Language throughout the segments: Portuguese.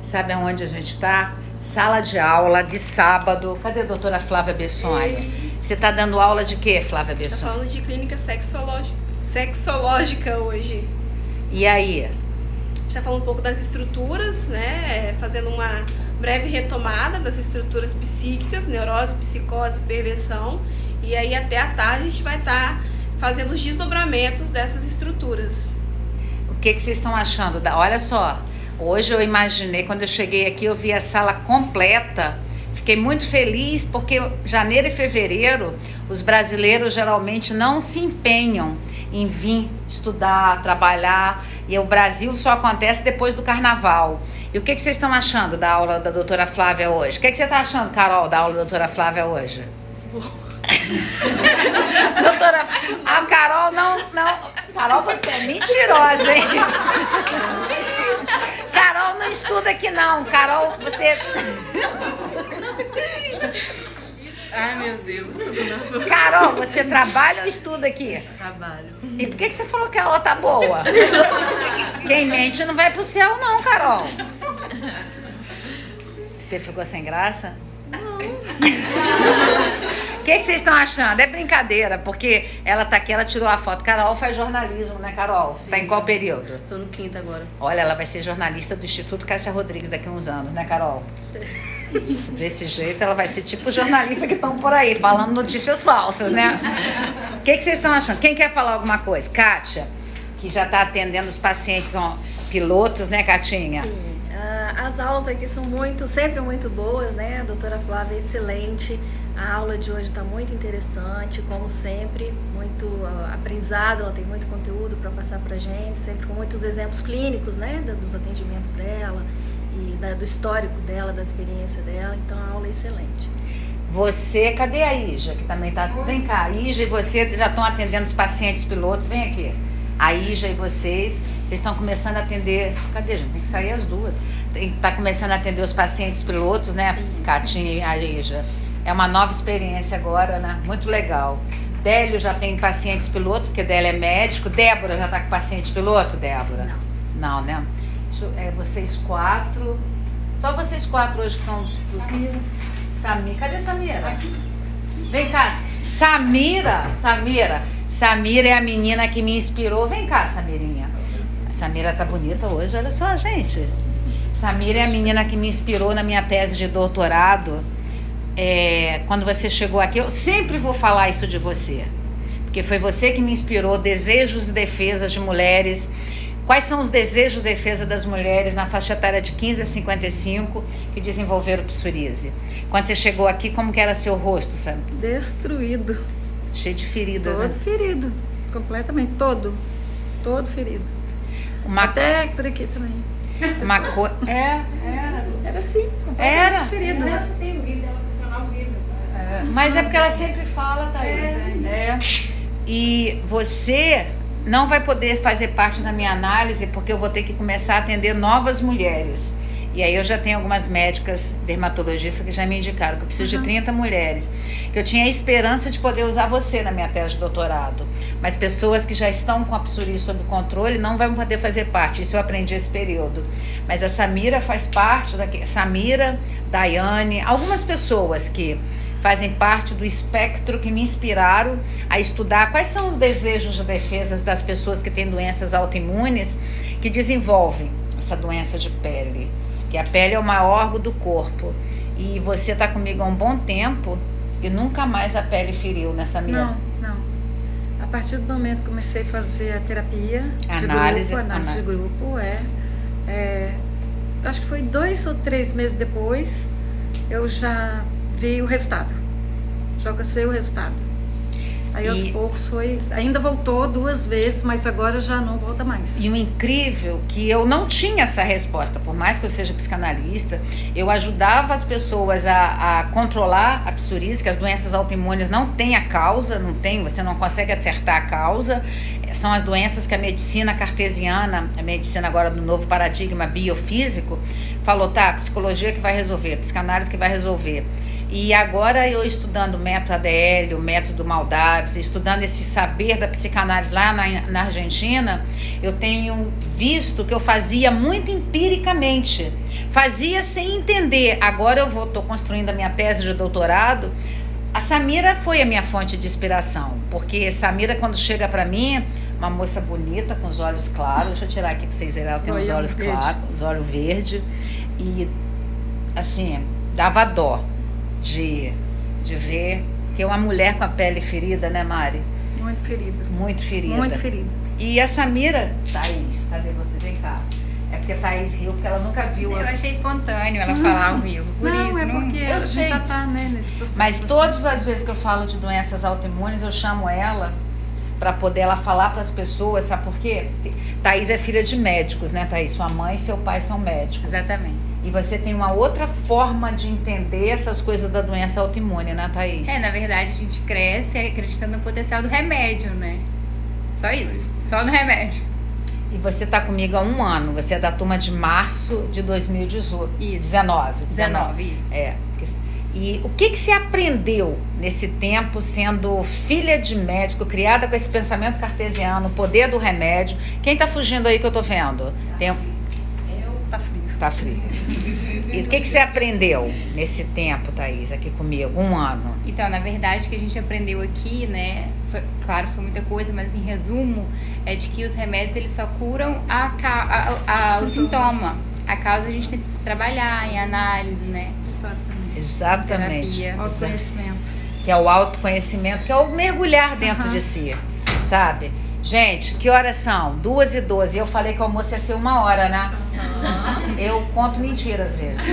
Sabe aonde a gente está? Sala de aula de sábado. Cadê a doutora Flávia Bessoni? Você está dando aula de quê, Flávia Bessoni? Está falando de clínica sexológica hoje. E aí? Está falando um pouco das estruturas, né? Fazendo uma breve retomada das estruturas psíquicas, neurose, psicose, perversão. E aí até à tarde a gente vai estar fazendo os desdobramentos dessas estruturas. O que vocês estão achando? Olha só, hoje eu imaginei, quando eu cheguei aqui, eu vi a sala completa. Fiquei muito feliz porque janeiro e fevereiro os brasileiros geralmente não se empenham em vir estudar, trabalhar, e o Brasil só acontece depois do carnaval. E o que vocês estão achando da aula da doutora Flávia hoje? O que você está achando, Carol, da aula da doutora Flávia hoje? Doutora, a Carol não, Carol, você é mentirosa, hein? Carol não estuda aqui não, Carol, você... Ai, meu Deus. Carol, você trabalha ou estuda aqui? Trabalho. E por que você falou que a aula tá boa? Quem mente não vai pro céu não, Carol. Você ficou sem graça? Não. O que vocês estão achando? É brincadeira, porque ela tá aqui, ela tirou a foto. Carol faz jornalismo, né, Carol? Sim. Tá em qual período? Tô no quinto agora. Olha, ela vai ser jornalista do Instituto Cássia Rodrigues daqui a uns anos, né, Carol? Desse jeito ela vai ser tipo jornalista que estão por aí, falando notícias falsas, né? O que vocês estão achando? Quem quer falar alguma coisa? Kátia, que já tá atendendo os pacientes pilotos, né, Catinha? Sim. As aulas aqui são sempre muito boas, né? A doutora Flávia é excelente. A aula de hoje está muito interessante, como sempre, muito aprendizado. Ela tem muito conteúdo para passar para gente, sempre com muitos exemplos clínicos, né? Dos atendimentos dela e do histórico dela, da experiência dela. Então a aula é excelente. Você, cadê a Ija, que também tá... Vem cá, a Ija e você já estão atendendo os pacientes pilotos, vem aqui. A Ija e vocês estão começando a atender... Cadê, gente? Tem que sair as duas. Tá começando a atender os pacientes pilotos, né? Sim. Catinha e a Ija. É uma nova experiência agora, né? Muito legal. Délio já tem pacientes piloto, porque Délio é médico. Débora já tá com paciente piloto, Débora? Não. Não, né? Vocês quatro... Só vocês quatro hoje que estão... Samira. Cadê Samira? Aqui. Vem cá. Samira é a menina que me inspirou. Vem cá, Samirinha. A Samira tá bonita hoje, olha só, gente. Samira é a menina que me inspirou na minha tese de doutorado. Quando você chegou aqui, eu sempre vou falar isso de você. Porque foi você que me inspirou, desejos e defesas de mulheres. Quais são os desejos e defesa das mulheres na faixa etária de 15 a 55 que desenvolveram psoríase? Quando você chegou aqui, como que era seu rosto, sabe? Destruído. Cheio de feridas, Todo né? ferido. Completamente, todo ferido. Até por aqui também. Uma coisa... Era assim, Era. completamente ferido. Mas é porque ela sempre fala, tá aí. E você não vai poder fazer parte da minha análise porque eu vou ter que começar a atender novas mulheres. E aí eu já tenho algumas médicas dermatologistas que já me indicaram que eu preciso de 30 mulheres. Que eu tinha a esperança de poder usar você na minha tese de doutorado. Mas pessoas que já estão com a psoríase sob controle não vão poder fazer parte. Isso eu aprendi esse período. Mas a Samira faz parte Samira, Daiane, algumas pessoas que fazem parte do espectro que me inspiraram a estudar quais são os desejos de defesa das pessoas que têm doenças autoimunes que desenvolvem essa doença de pele. Que a pele é o maior órgão do corpo. E você está comigo há um bom tempo e nunca mais a pele feriu nessa minha... Não. A partir do momento que comecei a fazer a terapia análise de grupo, acho que foi 2 ou 3 meses depois, eu já vi o resultado. Já alcancei o resultado. Aí aos poucos ainda voltou 2 vezes, mas agora já não volta mais. E o incrível que eu não tinha essa resposta, por mais que eu seja psicanalista, eu ajudava as pessoas a controlar a psoríase, que as doenças autoimunes não têm a causa, você não consegue acertar a causa. São as doenças que a medicina cartesiana, a medicina agora do novo paradigma biofísico, falou, tá, psicologia que vai resolver, psicanálise que vai resolver. E agora eu estudando o método ADL, o método Maldaves, estudando esse saber da psicanálise lá na Argentina, eu tenho visto que eu fazia muito empiricamente, fazia sem entender. Agora eu estou construindo a minha tese de doutorado. A Samira foi a minha fonte de inspiração, porque Samira, quando chega para mim, uma moça bonita, com os olhos claros, deixa eu tirar aqui para vocês verem, ela tem os olhos claros, os olhos verdes, e assim, dava dó de ver que é uma mulher com a pele ferida, né, Mari? Muito ferida. Muito ferida. Muito ferida. E a Samira, Thaís, cadê você? Vem cá. É porque a Thaís riu, porque ela nunca viu. Eu achei espontâneo ela falar ao vivo. Por não, isso, é porque eu a gente sei. já tá, né, nesse processo. Mas todas as vezes que eu falo de doenças autoimunes, eu chamo ela para poder ela falar para as pessoas, sabe por quê? Thaís é filha de médicos, né, Thaís? Sua mãe e seu pai são médicos. Exatamente. E você tem uma outra forma de entender essas coisas da doença autoimune, né, Thaís? Na verdade, a gente cresce acreditando no potencial do remédio, né? Só isso. Só no remédio. E você tá comigo há 1 ano. Você é da turma de março de 2018. Isso. 19, isso. É. E o que você aprendeu nesse tempo sendo filha de médico, criada com esse pensamento cartesiano, o poder do remédio? Quem tá fugindo aí que eu tô vendo? Tá frio. Tá frio. E o que você aprendeu nesse tempo, Thaís, aqui comigo? 1 ano. Então, na verdade, o que a gente aprendeu aqui, né? Claro, foi muita coisa, mas em resumo, é de que os remédios eles só curam o sintoma. A causa a gente tem que trabalhar em análise, né? Exatamente. Terapia. Autoconhecimento. Que é o autoconhecimento, que é o mergulhar dentro de si, sabe? Gente, que horas são? 2h12. Eu falei que o almoço ia ser 1 hora, né? Eu conto mentira às vezes.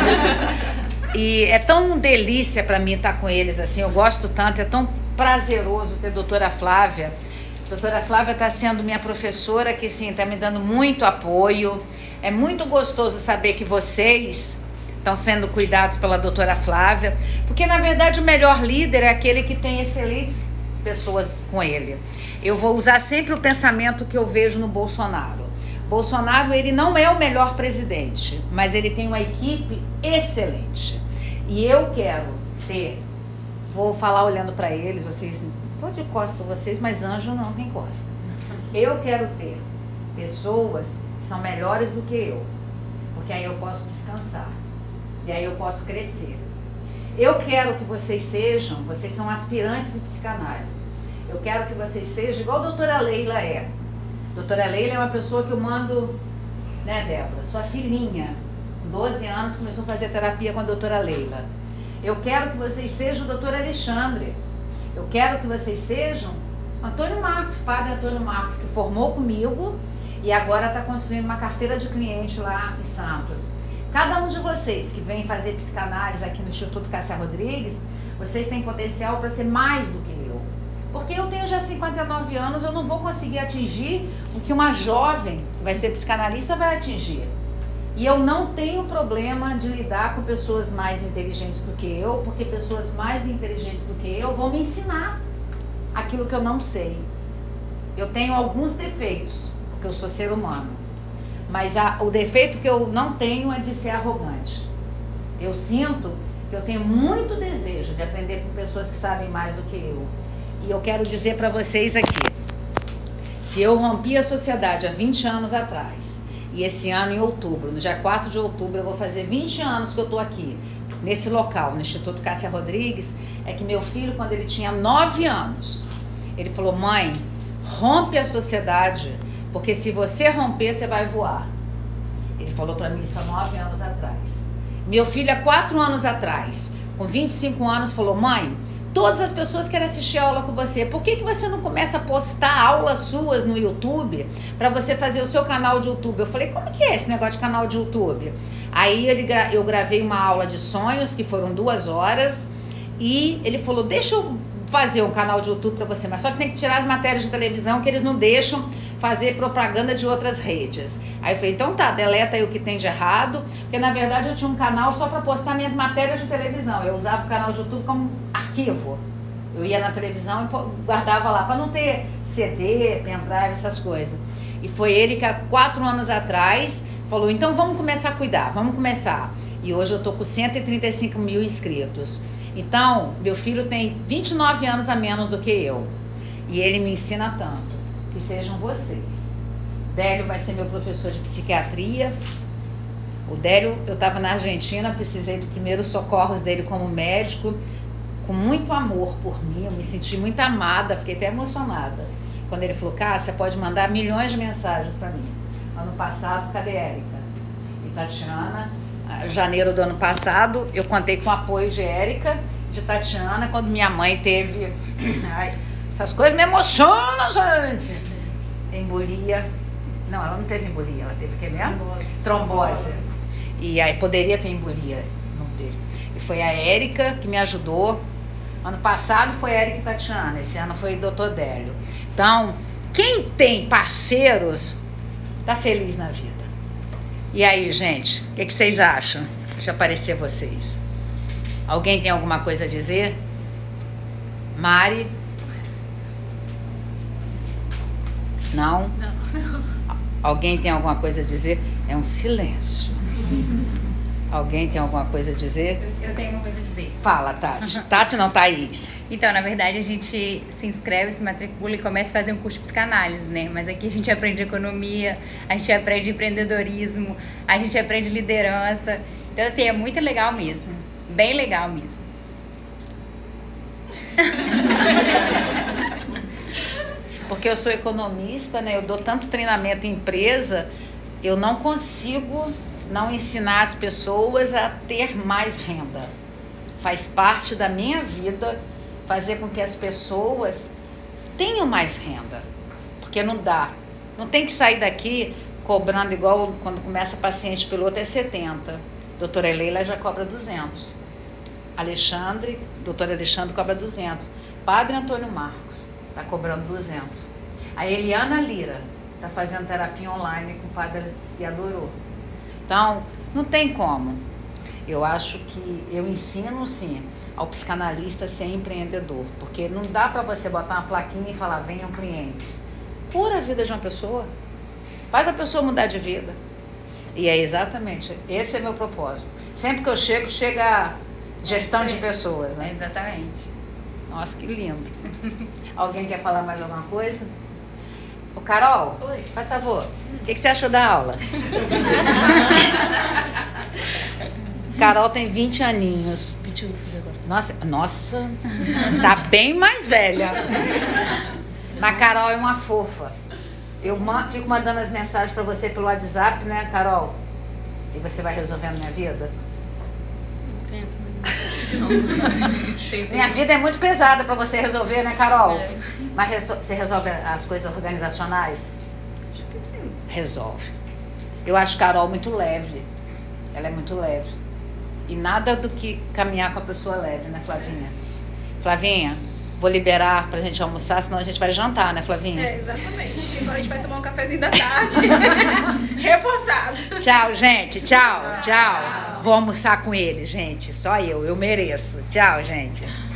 E é tão delícia pra mim estar com eles, assim, eu gosto tanto, é tão prazeroso ter a doutora Flávia. A doutora Flávia está sendo minha professora, que sim, está me dando muito apoio. É muito gostoso saber que vocês estão sendo cuidados pela doutora Flávia, porque na verdade o melhor líder é aquele que tem excelentes pessoas com ele. Eu vou usar sempre o pensamento que eu vejo no Bolsonaro. Bolsonaro, ele não é o melhor presidente, mas ele tem uma equipe excelente. E eu quero ter, vou falar olhando para eles, vocês, tô de costas para vocês, mas anjo não tem costa. Eu quero ter pessoas que são melhores do que eu, porque aí eu posso descansar. E aí eu posso crescer. Eu quero que vocês são aspirantes em psicanálise. Eu quero que vocês sejam igual a doutora Leila é. Doutora Leila é uma pessoa que eu mando, né, Débora? Sua filhinha, com 12 anos, começou a fazer terapia com a doutora Leila. Eu quero que vocês sejam o doutor Alexandre. Eu quero que vocês sejam Antônio Marcos, padre Antônio Marcos, que formou comigo e agora está construindo uma carteira de cliente lá em Santos. Cada um de vocês que vem fazer psicanálise aqui no Instituto Cássia Rodrigues, vocês têm potencial para ser mais do que eu. Porque eu tenho já 59 anos, eu não vou conseguir atingir o que uma jovem que vai ser psicanalista vai atingir. E eu não tenho problema de lidar com pessoas mais inteligentes do que eu, porque pessoas mais inteligentes do que eu vão me ensinar aquilo que eu não sei. Eu tenho alguns defeitos, porque eu sou ser humano. Mas o defeito que eu não tenho é de ser arrogante. Eu sinto que eu tenho muito desejo de aprender com pessoas que sabem mais do que eu. E eu quero dizer para vocês aqui, se eu rompi a sociedade há 20 anos atrás, e esse ano em outubro, no dia 4 de outubro, eu vou fazer 20 anos que eu estou aqui, nesse local, no Instituto Cássia Rodrigues, é que meu filho, quando ele tinha 9 anos, ele falou: mãe, rompe a sociedade, porque se você romper, você vai voar. Ele falou para mim isso há 9 anos atrás. Meu filho, há 4 anos atrás, com 25 anos, falou: mãe, todas as pessoas querem assistir a aula com você. Por que você não começa a postar aulas suas no YouTube para você fazer o seu canal de YouTube? Eu falei: como que é esse negócio de canal de YouTube? Aí eu gravei uma aula de sonhos, que foram 2 horas, e ele falou: deixa eu fazer um canal de YouTube para você, mas só que tem que tirar as matérias de televisão, que eles não deixam fazer propaganda de outras redes. Aí eu falei: então tá, deleta aí o que tem de errado, porque na verdade eu tinha um canal só para postar minhas matérias de televisão. Eu usava o canal de YouTube como arquivo. Eu ia na televisão e guardava lá, para não ter CD, pendrive, essas coisas. E foi ele que há 4 anos atrás falou: então vamos começar a cuidar, vamos começar. E hoje eu tô com 135 mil inscritos. Então, meu filho tem 29 anos a menos do que eu. E ele me ensina tanto. Que sejam vocês. Délio vai ser meu professor de psiquiatria. O Délio, eu estava na Argentina, precisei do primeiros socorros dele como médico, com muito amor por mim, eu me senti muito amada, fiquei até emocionada. Quando ele falou, Cássia, pode mandar milhões de mensagens para mim. Ano passado, cadê Érica? E Tatiana, janeiro do ano passado, eu contei com o apoio de Érica, de Tatiana, quando minha mãe teve... Ai, essas coisas me emocionam, gente! Embolia. Não, ela não teve embolia, ela teve o que mesmo? Trombose. E aí poderia ter embolia, não teve. E foi a Érica que me ajudou. Ano passado foi a Érica e Tatiana, esse ano foi o Dr. Délio. Então, quem tem parceiros, tá feliz na vida. E aí, gente, o que vocês acham? Deixa aparecer vocês. Alguém tem alguma coisa a dizer? Mari? Não? Não. Alguém tem alguma coisa a dizer? É um silêncio. Alguém tem alguma coisa a dizer? Eu tenho uma coisa a dizer. Fala, Tati. Tati não, Thaís. Então, na verdade, a gente se inscreve, se matricula e começa a fazer um curso de psicanálise, né? Mas aqui a gente aprende economia, a gente aprende empreendedorismo, a gente aprende liderança. Então, assim, é muito legal mesmo. Bem legal mesmo. Porque eu sou economista, né? Eu dou tanto treinamento em empresa, eu não consigo não ensinar as pessoas a ter mais renda. Faz parte da minha vida fazer com que as pessoas tenham mais renda. Porque não dá. Não tem que sair daqui cobrando igual quando começa paciente piloto é 70. Doutora Leila já cobra 200. Doutor Alexandre cobra 200. Padre Antônio Marcos está cobrando 200. A Eliana Lira está fazendo terapia online com o padre e adorou. Então, não tem como. Eu acho que eu ensino, sim, ao psicanalista a ser empreendedor. Porque não dá para você botar uma plaquinha e falar, venham clientes. Cura a vida de uma pessoa. Faz a pessoa mudar de vida. E é exatamente, esse é meu propósito. Sempre que eu chego, chega a gestão de pessoas, né? Exatamente. Nossa, que lindo. Alguém quer falar mais alguma coisa? Ô, Carol, Oi. faz favor. O que você achou da aula? Carol tem 20 aninhos. 21 agora. Nossa, tá bem mais velha. Mas Carol é uma fofa. Eu fico mandando as mensagens pra você pelo WhatsApp, né, Carol? E você vai resolvendo minha vida? Tento. Minha vida é muito pesada pra você resolver, né, Carol? É. Mas você resolve as coisas organizacionais? Acho que sim. Resolve. Eu acho Carol muito leve. Ela é muito leve. E nada do que caminhar com a pessoa leve, né, Flavinha? Flavinha, vou liberar pra gente almoçar, senão a gente vai jantar, né, Flavinha? É, exatamente. Agora a gente vai tomar um cafezinho da tarde. Reforçado. Tchau, gente. Tchau, tchau. Vou almoçar com ele, gente. Só eu mereço. Tchau, gente.